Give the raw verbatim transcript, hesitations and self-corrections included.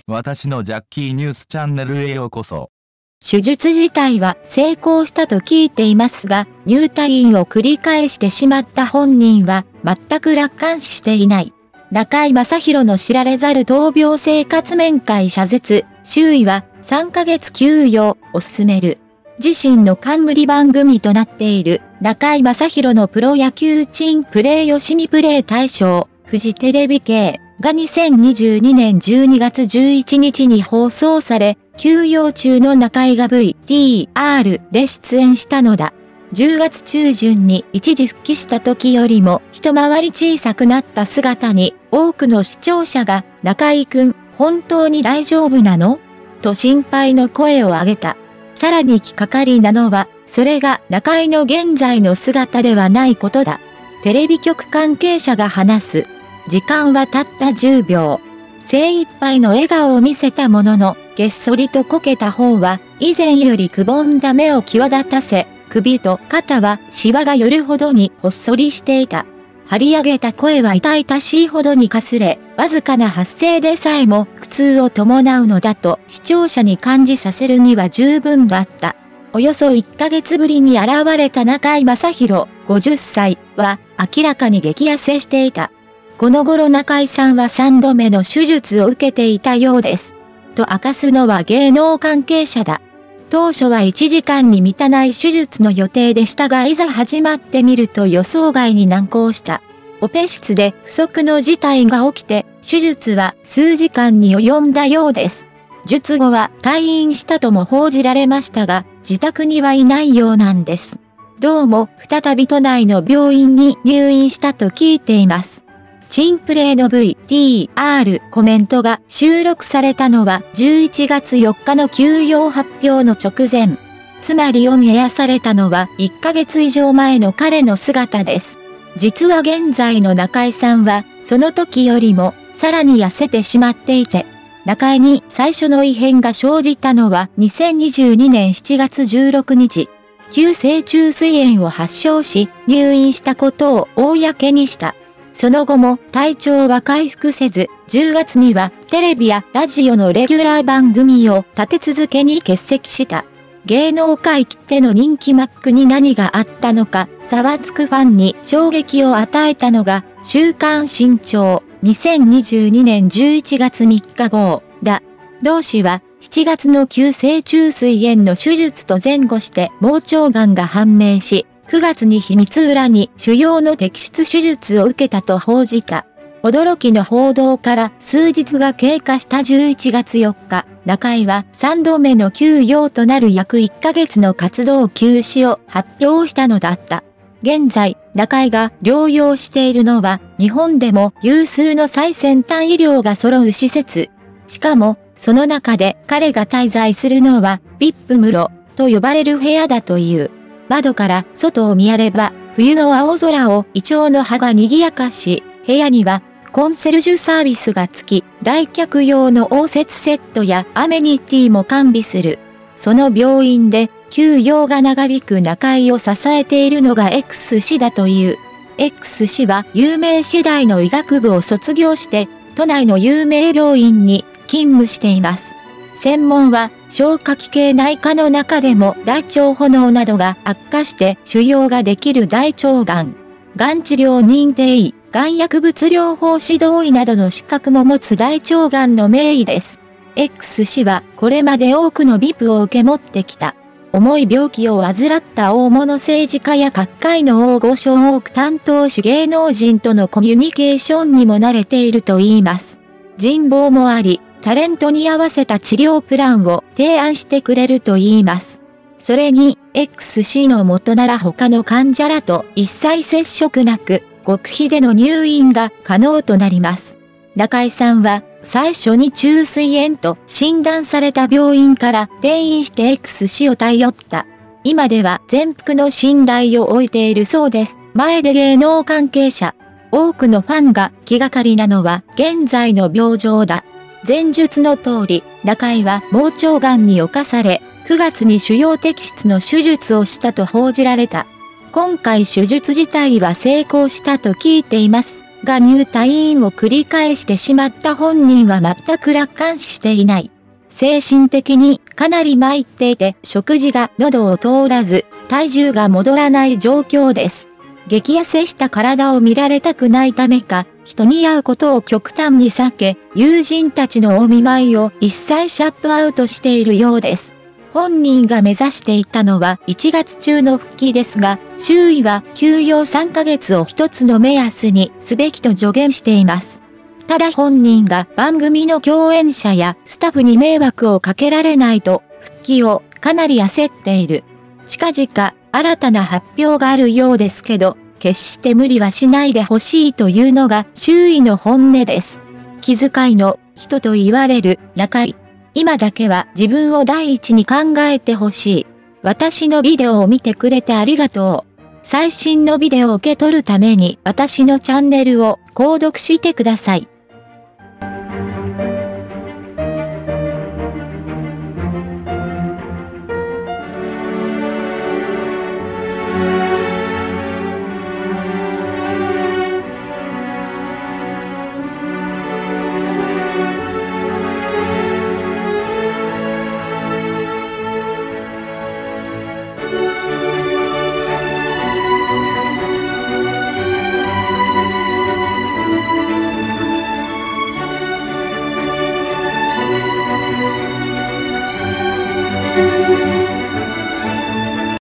私のジャッキーニュースチャンネルへようこそ。 手術自体は成功したと聞いていますが、入退院を繰り返してしまった本人は全く楽観視していない。中居正広の知られざる闘病生活面会謝絶、周囲はさんかげつ休養を勧める。自身の冠番組となっている中居正広のプロ野球珍プレーよしみプレー大賞、フジテレビ系がにせんにじゅうにねんじゅうにがつじゅういちにちに放送され、休養中の中居が ブイティーアール で出演したのだ。じゅうがつちゅうじゅんに一時復帰した時よりも一回り小さくなった姿に多くの視聴者が中居くん、本当に大丈夫なの？と心配の声を上げた。さらに気かかりなのは、それが中居の現在の姿ではないことだ。テレビ局関係者が話す。時間はたったじゅうびょう。精一杯の笑顔を見せたものの、げっそりとこけた方は、以前よりくぼんだ目を際立たせ、首と肩はシワが寄るほどにほっそりしていた。張り上げた声は痛々しいほどにかすれ、わずかな発声でさえも苦痛を伴うのだと視聴者に感じさせるには十分だった。およそいっかげつぶりに現れた中居正広、ごじゅっさいは明らかに激痩せしていた。この頃中居さんはさんどめの手術を受けていたようです。と明かすのは芸能関係者だ。当初はいちじかんに満たない手術の予定でしたがいざ始まってみると予想外に難航した。オペ室で不測の事態が起きて、手術は数時間に及んだようです。術後は退院したとも報じられましたが、自宅にはいないようなんです。どうも再び都内の病院に入院したと聞いています。珍プレーの ブイティーアール コメントが収録されたのはじゅういちがつよっかの休養発表の直前。つまりを見やされたのはいっかげついじょうまえの彼の姿です。実は現在の中居さんはその時よりもさらに痩せてしまっていて、中居に最初の異変が生じたのはにせんにじゅうにねんしちがつじゅうろくにち。急性虫垂炎を発症し入院したことを公にした。その後も体調は回復せず、じゅうがつにはテレビやラジオのレギュラー番組を立て続けに欠席した。芸能界きっての人気マックに何があったのか、ざわつくファンに衝撃を与えたのが、週刊新潮にせんにじゅうにねんじゅういちがつみっか号だ。同誌はしちがつの急性虫垂炎の手術と前後して盲腸がんが判明し、くがつに秘密裏に腫瘍の摘出手術を受けたと報じた。驚きの報道から数日が経過したじゅういちがつよっか、中居はさんどめの休養となる約いっかげつの活動休止を発表したのだった。現在、中居が療養しているのは日本でも有数の最先端医療が揃う施設。しかも、その中で彼が滞在するのは ブイアイピー 室と呼ばれる部屋だという。窓から外を見やれば、冬の青空をイチョウの葉が賑やかし、部屋にはコンセルジュサービスが付き、来客用の応接セットやアメニティも完備する。その病院で休養が長引く中居を支えているのが X 氏だという。X 氏は有名私大の医学部を卒業して、都内の有名病院に勤務しています。専門は消化器系内科の中でも大腸炎などが悪化して腫瘍ができる大腸がん。がん治療認定医、がん薬物療法指導医などの資格も持つ大腸がんの名医です。X 氏はこれまで多くの ブイアイピー を受け持ってきた。重い病気を患った大物政治家や各界の大御所を多く担当し芸能人とのコミュニケーションにも慣れているといいます。人望もあり、タレントに合わせた治療プランを提案してくれると言います。それに、X 氏の元なら他の患者らと一切接触なく、極秘での入院が可能となります。中居さんは、最初に虫垂炎と診断された病院から転院して X 氏を頼った。今では全幅の信頼を置いているそうです。前で芸能関係者。多くのファンが気がかりなのは現在の病状だ。前述の通り、中居は盲腸がんに侵され、くがつに腫瘍摘出の手術をしたと報じられた。今回手術自体は成功したと聞いています。 が入退院を繰り返してしまった本人は全く楽観視していない。精神的にかなり参っていて食事が喉を通らず、体重が戻らない状況です。激痩せした体を見られたくないためか、人に会うことを極端に避け、友人たちのお見舞いを一切シャットアウトしているようです。本人が目指していたのはいちがつ中の復帰ですが、周囲は休養さんかげつを一つの目安にすべきと助言しています。ただ本人が番組の共演者やスタッフに迷惑をかけられないと、復帰をかなり焦っている。近々新たな発表があるようですけど、決して無理はしないでほしいというのが周囲の本音です。気遣いの人と言われる中井。今だけは自分を第一に考えてほしい。私のビデオを見てくれてありがとう。最新のビデオを受け取るために私のチャンネルを購読してください。